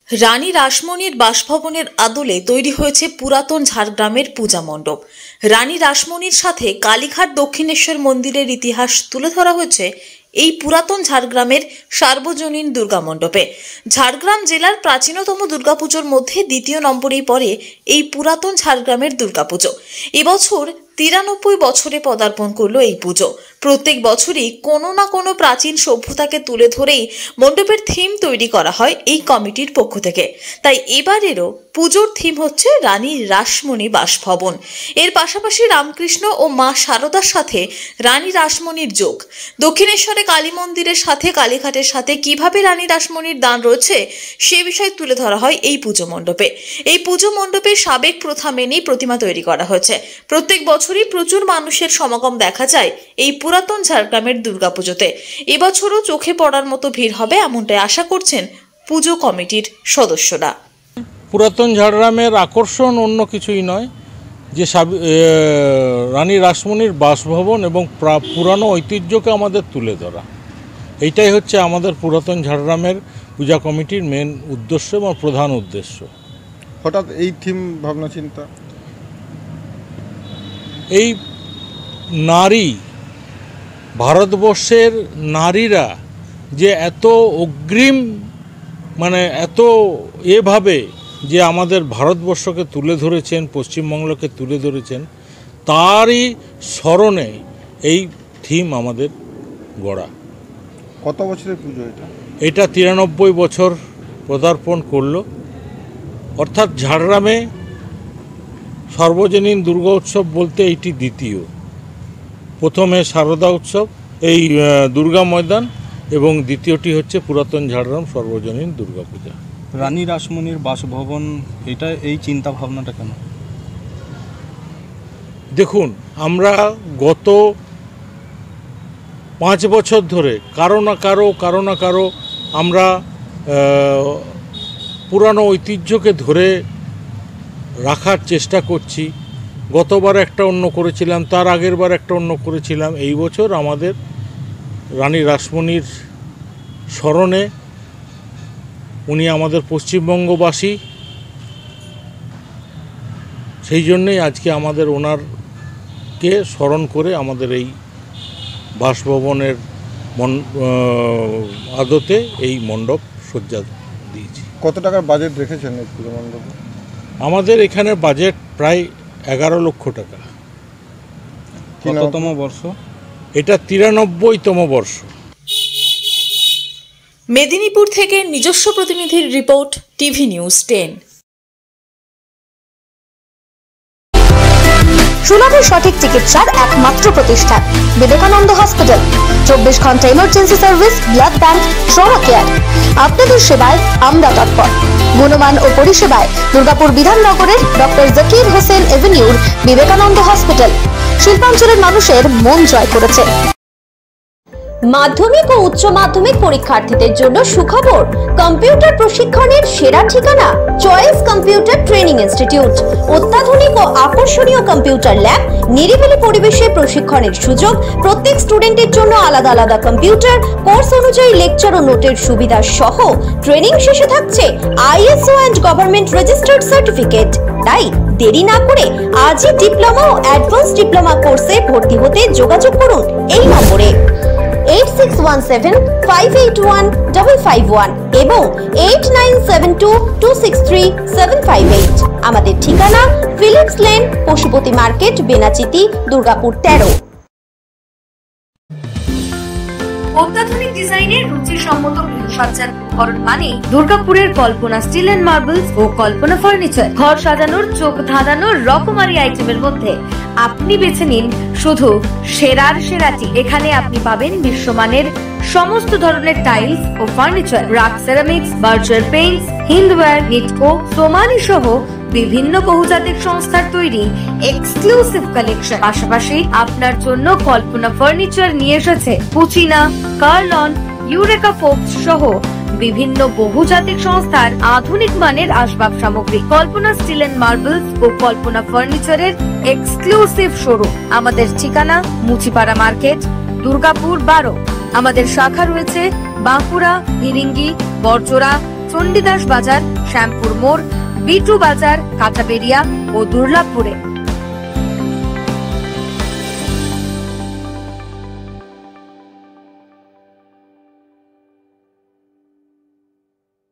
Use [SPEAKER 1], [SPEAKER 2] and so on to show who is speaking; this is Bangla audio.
[SPEAKER 1] রানী রাসমণির বাসভবনের আদলে তৈরি হয়েছে পুরাতন ঝাড়গ্রামের পূজা মণ্ডপ। রানী রাসমণির সাথে কালীঘাট দক্ষিণেশ্বর মন্দিরের ইতিহাস তুলে ধরা হয়েছে এই পুরাতন ঝাড়গ্রামের সার্বজনীন দুর্গা মণ্ডপে। ঝাড়গ্রাম জেলার প্রাচীনতম দুর্গাপুজোর মধ্যে দ্বিতীয় নম্বরেই পড়ে এই পুরাতন ঝাড়গ্রামের দুর্গাপুজো। এবছর 93 বছরে পদার্পণ করলো এই পুজো। প্রত্যেক বছরই কোনো না কোনো প্রাচীন সভ্যতাকে তুলে ধরেই মণ্ডপের থিম তৈরি করা হয় এই কমিটির পক্ষ থেকে। তাই এবারেরও পুজোর থিম হচ্ছে রানী রাসমণি বাসভবন। এর পাশাপাশি রামকৃষ্ণ ও মা শারদার সাথে রানী রাসমণির যোগ। দক্ষিণেশ্বরে কালী মন্দিরের সাথে কালীঘাটের সাথে কিভাবে রানী রাসমণির দান রয়েছে সে বিষয় তুলে ধরা হয় এই পুজো মণ্ডপে। এই পুজো মণ্ডপে সাবেক প্রথা মেনেই প্রতিমা তৈরি করা হয়েছে। প্রত্যেক বছরই প্রচুর মানুষের সমাগম দেখা যায় এই পুরাতন ঝাড়গ্রামের দুর্গাপুজোতে। এবছরও চোখে পড়ার মতো ভিড় হবে এমনটাই আশা করছেন পুজো কমিটির সদস্যরা।
[SPEAKER 2] পুরাতন ঝাড়গ্রামের আকর্ষণ অন্য কিছুই নয়, যে রানী রাসমণির বাসভবন এবং পুরানো ঐতিহ্যকে আমাদের তুলে ধরা। এইটাই হচ্ছে আমাদের পুরাতন ঝাড়গ্রামের পূজা কমিটির মেন উদ্দেশ্য এবং প্রধান উদ্দেশ্য।
[SPEAKER 3] হঠাৎ এই থিম ভাবনা চিন্তা, এই
[SPEAKER 2] নারী, ভারতবর্ষের নারীরা যে এত অগ্রিম, মানে এত এভাবে যে আমাদের ভারতবর্ষকে তুলে ধরেছেন, পশ্চিমবঙ্গকে তুলে ধরেছেন, তারই স্মরণে এই থিম আমাদের গড়া।
[SPEAKER 3] কত বছরের পুজো এটা?
[SPEAKER 2] এটা 93 বছর পদার্পণ করলো। অর্থাৎ ঝাড়গ্রামে সর্বজনীন দুর্গা উৎসব বলতে এইটি দ্বিতীয়। প্রথমে শারদা উৎসব, এই দুর্গা ময়দান, এবং দ্বিতীয়টি হচ্ছে পুরাতন ঝাড়গ্রাম সর্বজনীন দুর্গাপূজা।
[SPEAKER 4] রানী রাসমণির বাসভবন, এটা এই চিন্তা ভাবনাটা কেন?
[SPEAKER 2] দেখুন, আমরা গত 5 বছর ধরে কারো না কারো আমরা পুরানো ঐতিহ্যকে ধরে রাখার চেষ্টা করছি। গতবার একটা অন্য করেছিলাম, তার আগের বার একটা অন্য করেছিলাম। এই বছর আমাদের রানী রাসমণির স্মরণে, উনি আমাদের পশ্চিমবঙ্গবাসী, সেই জন্যই আজকে আমাদের ওনারকে স্মরণ করে আমাদের এই বাসভবনের আদতে এই মণ্ডপ সজ্জা দিয়েছি।
[SPEAKER 3] কত টাকার বাজেট রেখেছেন এই পুজো মণ্ডপে?
[SPEAKER 2] আমাদের এখানে বাজেট প্রায় 11 লক্ষ টাকা।
[SPEAKER 4] কততম বর্ষ
[SPEAKER 2] এটা? 93তম বর্ষ।
[SPEAKER 1] মেদিনীপুর থেকে নিজস্ব প্রতিনিধির রিপোর্ট, টিভি নিউজ 10।
[SPEAKER 5] সুলভে সঠিক চিকিৎসার একমাত্র প্রতিষ্ঠান বিবেকানন্দ হসপিটাল। 24 ঘন্টা emergency service, blood bank, trauma care. আপনাদের সেবায় আমরা তৎপর। গুণমান ও পরিষেবায় দুর্গাপুর বিধাননগরের ডক্টর জাকির হোসেন এভিনিউর বিবেকানন্দ হসপিটাল শিল্পাঞ্চলের মানুষের মন জয় করেছে।
[SPEAKER 6] মাধ্যমিক ও উচ্চ মাধ্যমিক পরীক্ষার্থীদের জন্য সুখবর, কম্পিউটার প্রশিক্ষণের সেরা ঠিকানা চয়েস কম্পিউটার ট্রেনিং ইনস্টিটিউট। অত্যাধুনিক ও আকর্ষণীয় কম্পিউটার ল্যাব, নিরিবিলি পরিবেশে প্রশিক্ষণের সুযোগ, প্রত্যেক স্টুডেন্টের জন্য আলাদা আলাদা কম্পিউটার, কোর্স অনুযায়ী লেকচার ও নোটের সুবিধা সহ ট্রেনিং শেষে থাকছে ISO and government registered certificate. তাই দেরি না করে আজই ডিপ্লোমা ও অ্যাডভান্স ডিপ্লোমা কোর্সে ভর্তি হতে যোগাযোগ করুন এই নম্বরে 8617581551 এবং 8972263758। আমাদের ঠিকানা Phillips lane, Pashupati market, Benachity, Durgapur 13।
[SPEAKER 7] অত্যাধুনিক ডিজাইনের রুচিসম্মত গৃহসজ্জার উপকরণ মানে দুর্গাপুরের কল্পনা স্টিল এন্ড মার্বেলস ও কল্পনা ফার্নিচার। ঘর সাজানোর, চোখ ধাঁধানোর রকমারি আইটেমের মধ্যে আপনি বেছে নিন শুধু সেরার সেরাটি। এখানে আপনি পাবেন বিশ্বমানের সমস্ত ধরনের টাইলস ও furniture, RAK ceramics, Berger paints, Hindware, Nitco, Somany সহ বিভিন্ন বহুজাতিক সংস্থার তৈরি এক্সক্লুসিভ কালেকশন। পাশাপাশি আপনার জন্য কল্পনা ফার্নিচার নিয়ে এসেছে পুচিনা, কার্লন, ইউরেকা ফোকস সহ বিভিন্ন বহুজাতিক সংস্থার আধুনিক মানের আসবাব সামগ্রী। কল্পনা স্টিল এন্ড মার্বেলস ও কল্পনা ফার্নিচারের এক্সক্লুসিভ শোরুম। আমাদের ঠিকানা মুচিপাড়া মার্কেট, দুর্গাপুর 12। আমাদের শাখা রয়েছে বাঁকুড়া, ভিরিঙ্গি, বড়জোড়া, চণ্ডীদাস বাজার, শ্যামপুর মোড়, বিটু বাজার, কাঁটাবেড়িয়া ও দুর্লাভপুরে।